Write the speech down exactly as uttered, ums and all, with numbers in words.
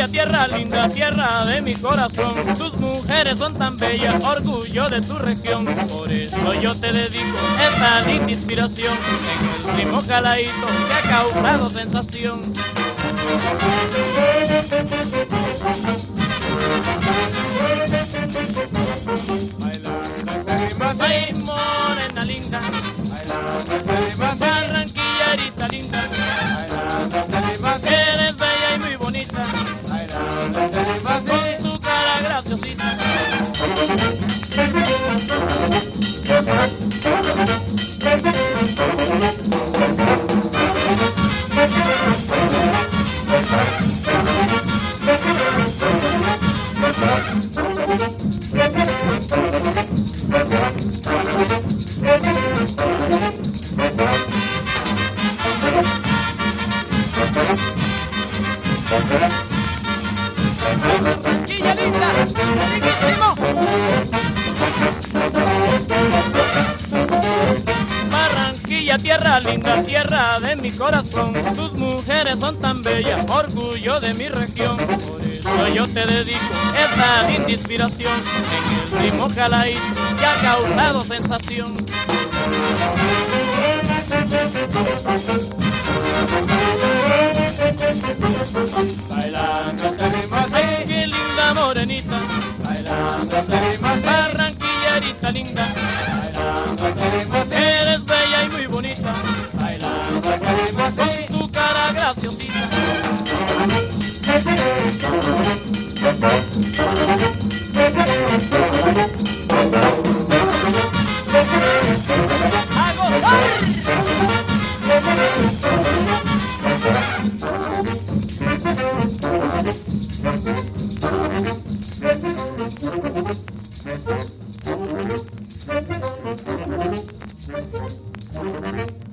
Barranquilla, tierra linda, tierra de mi corazón. Tus mujeres son tan bellas, orgullo de tu región. Por eso yo te dedico esta linda inspiración en el ritmo caladito que ha causado sensación. Ay, morena linda, barranquillerita linda, eres bella y muy bonita, con tu cara graciosita. Barranquilla linda, riquísimo. Barranquilla, tierra linda, tierra de mi corazón. Tus mujeres son tan bellas, orgullo de mi región. Por eso yo te dedico esta linda inspiración en el ritmo caladito que ha causado sensación. Bailando tenemos, Ay, qué linda morenita, bailando tenemos, barranquillerita linda, bailando tenemos, eres bella y muy bonita, bailando tenemos, con tu cara graciosita. ¡A gozar!